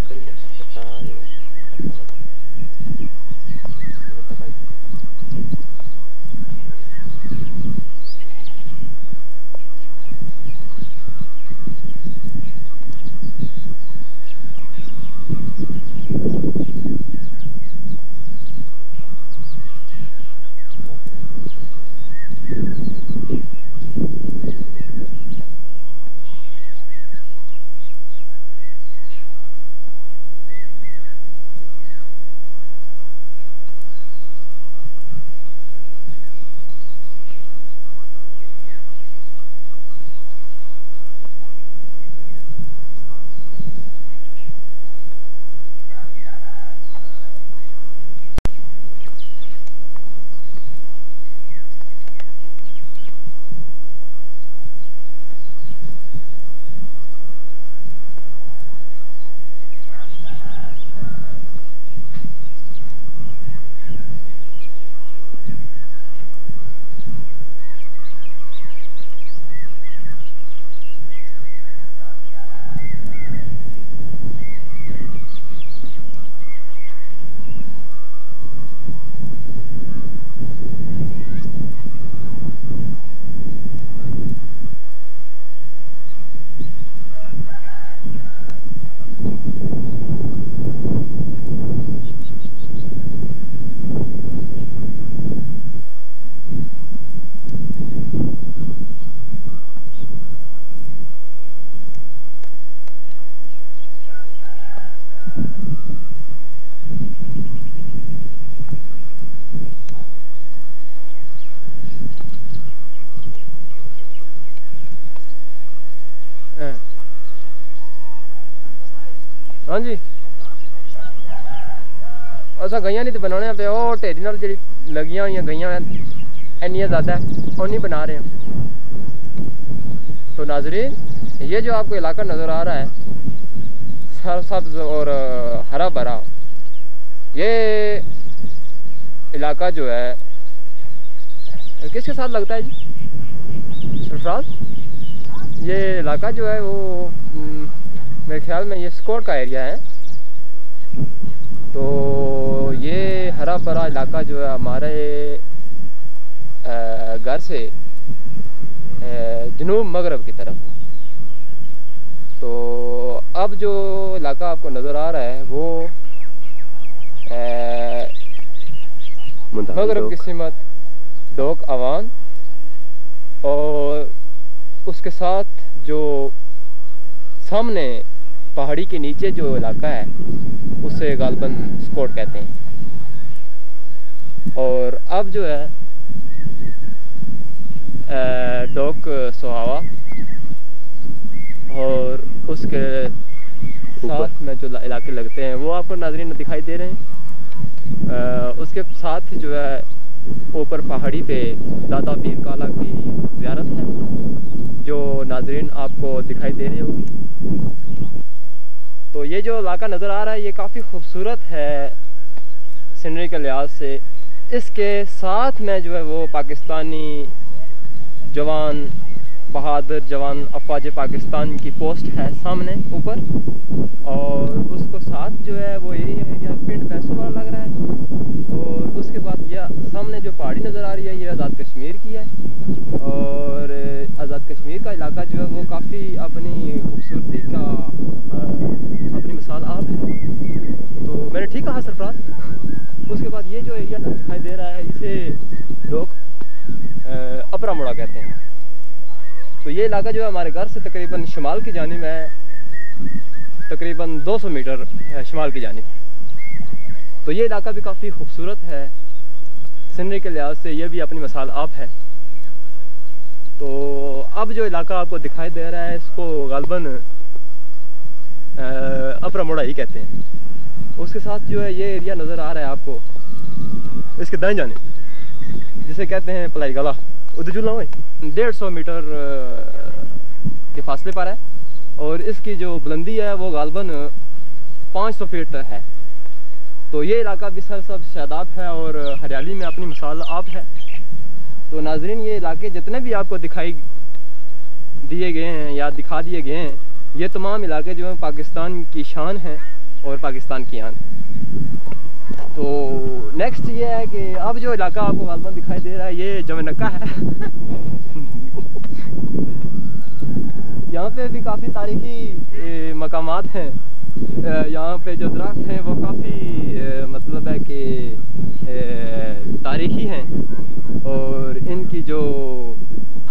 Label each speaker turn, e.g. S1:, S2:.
S1: हाँ जी असा गईयां नहीं तो बनाने पे वो ढेरी नाल जी लगियां हुई गईयां इन्नियां ज़्यादा और नहीं बना रहे हैं। तो नाजरीन ये जो आपको इलाका नज़र आ रहा है सरसब्ज और हरा भरा, ये इलाका जो है किसके साथ लगता है जी सरफराज? ये इलाका जो है वो मेरे ख्याल में ये स्कोर का एरिया है। तो ये हरा भरा इलाका जो है हमारे घर से जनूब मगरब की तरफ। तो अब जो इलाका आपको नज़र आ रहा है वो मगरब की सिमत डोक अवान और उसके साथ जो सामने पहाड़ी के नीचे जो इलाका है उसे गालबन स्कोट कहते हैं। और अब जो है डोक सुहावा और उसके साथ में जो इलाके लगते हैं वो आपको नाज़रीन दिखाई दे रहे हैं। उसके साथ जो है ऊपर पहाड़ी पे दादा पीर काला की ज़ियारत है जो नाज़रीन आपको दिखाई दे रही होगी। तो ये जो इलाका नज़र आ रहा है ये काफ़ी खूबसूरत है सीनरी के लिहाज से। इसके साथ में जो है वो पाकिस्तानी जवान बहादुर जवान अफवाज पाकिस्तान की पोस्ट है सामने ऊपर, और उसको साथ जो है वो एरिया पिंड पैसों वाला लग रहा है। और उसके बाद यह सामने जो पहाड़ी नज़र आ रही है ये आज़ाद कश्मीर की है। और आज़ाद कश्मीर का इलाका जो है वो काफ़ी अपनी खूबसूरती का अपनी मिसाल आप है। तो मैंने ठीक कहा सरफराज। उसके बाद ये जो एरिया दिखाई दे रहा है इसे लोग अपरा मोड़ा कहते हैं। तो ये इलाका जो है हमारे घर से तकरीबन शुमाल की जानिब है, तकरीबन 200 मीटर शुमाल की जानिब। तो ये इलाका भी काफ़ी खूबसूरत है सीनरी के लिहाज से, ये भी अपनी मिसाल आप है। तो अब जो इलाका आपको दिखाई दे रहा है इसको गालबन अपरा मोड़ा ही कहते हैं। उसके साथ जो है ये एरिया नज़र आ रहा है आपको इसके दाएं जाने जिसे कहते हैं पलाई गला, उधर जुलना हुए 150 मीटर के फासले पर है। और इसकी जो बुलंदी है वो गालबन 500 फीट है। तो ये इलाका भी सब शादाब है और हरियाली में अपनी मिसाल आप है। तो नाजरीन ये इलाके जितने भी आपको दिखाई दिए गए हैं या दिखा दिए गए हैं ये तमाम इलाके जो हैं पाकिस्तान की शान हैं और पाकिस्तान की आन। तो नेक्स्ट ये है कि अब जो इलाका आपको गालबन दिखाई दे रहा है ये जमनक्का है। यहाँ पे भी काफ़ी तारीखी मकामात हैं। यहाँ पे जो दरख्त हैं वो काफ़ी मतलब है कि तारीखी हैं और इनकी जो